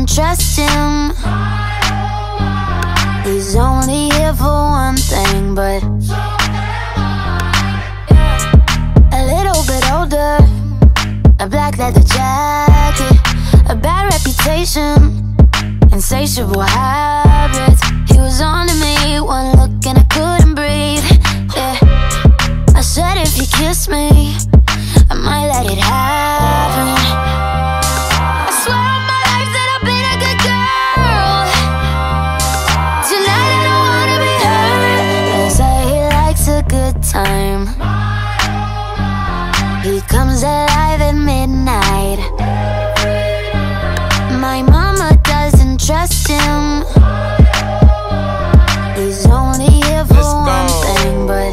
doesn't trust him. He's only here for one thing, but a little bit older, a black leather jacket, a bad reputation, insatiable habits. He was on to me, one look and I couldn't breathe. Yeah, I said if you kiss me, I might let it happen. I swear on my life that I've been a good girl. Tonight I don't wanna be hurt. They say he likes a good time. He comes alive at midnight. My mama doesn't trust him. He's only here for one thing, but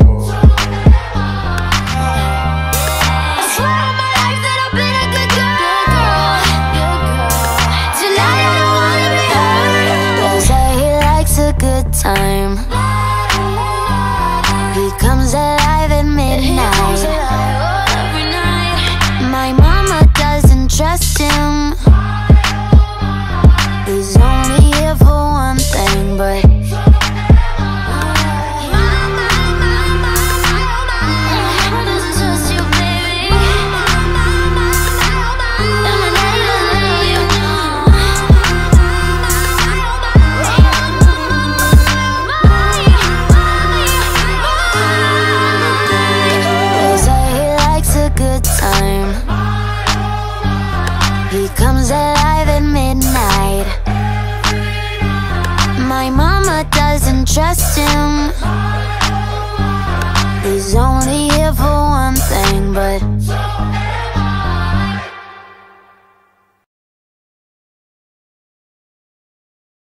I swear on my life that I've been a good girl. Tonight I don't wanna be hurt. They say he likes a good time. He comes alive at midnight.